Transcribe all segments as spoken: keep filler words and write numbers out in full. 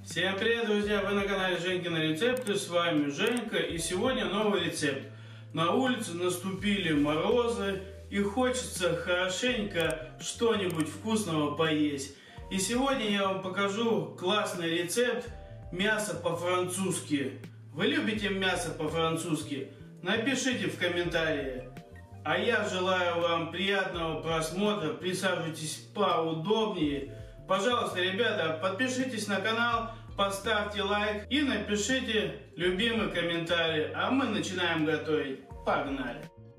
Всем привет, друзья! Вы на канале Женькины рецепты, с вами Женька, и сегодня новый рецепт. На улице наступили морозы, и хочется хорошенько что-нибудь вкусного поесть. И сегодня я вам покажу классный рецепт мяса по-французски. Вы любите мясо по-французски? Напишите в комментарии. А я желаю вам приятного просмотра, присаживайтесь поудобнее. Пожалуйста, ребята, подпишитесь на канал, поставьте лайк и напишите любимый комментарий. А мы начинаем готовить. Погнали!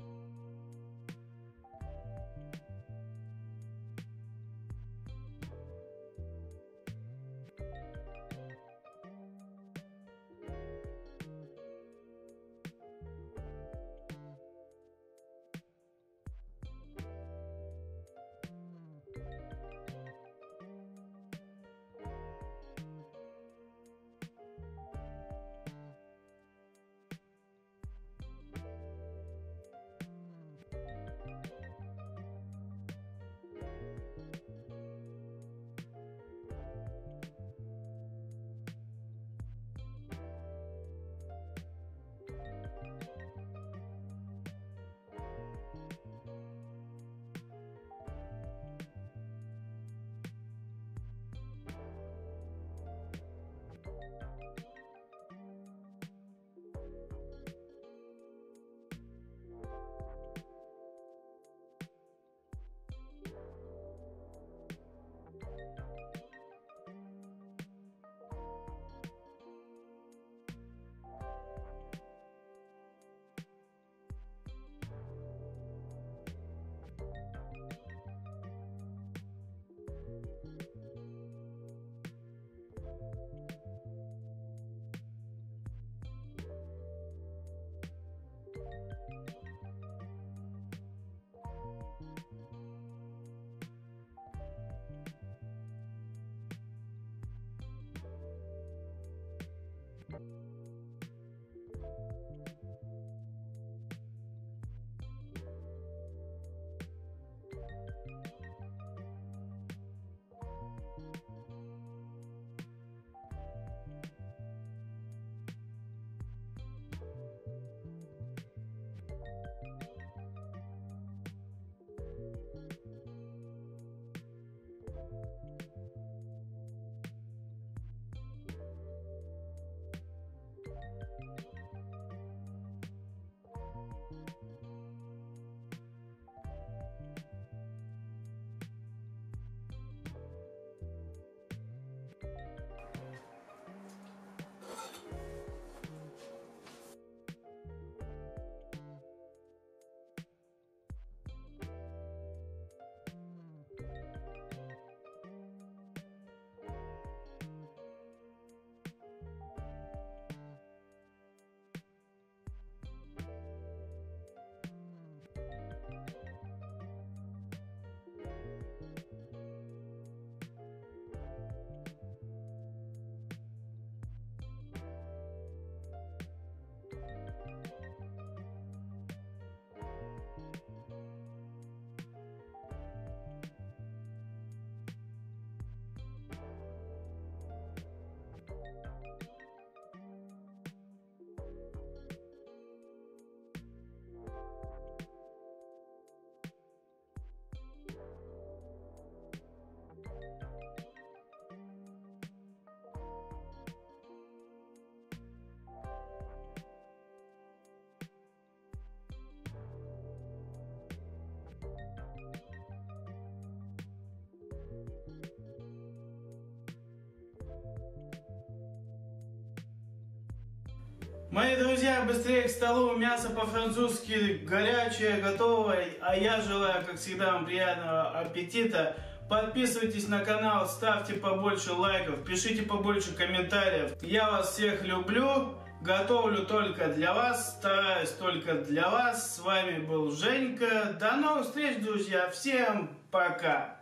Мои друзья, быстрее к столу, мясо по-французски горячее, готовое, а я желаю, как всегда, вам приятного аппетита. Подписывайтесь на канал, ставьте побольше лайков, пишите побольше комментариев. Я вас всех люблю, готовлю только для вас, стараюсь только для вас. С вами был Женька. До новых встреч, друзья, всем пока!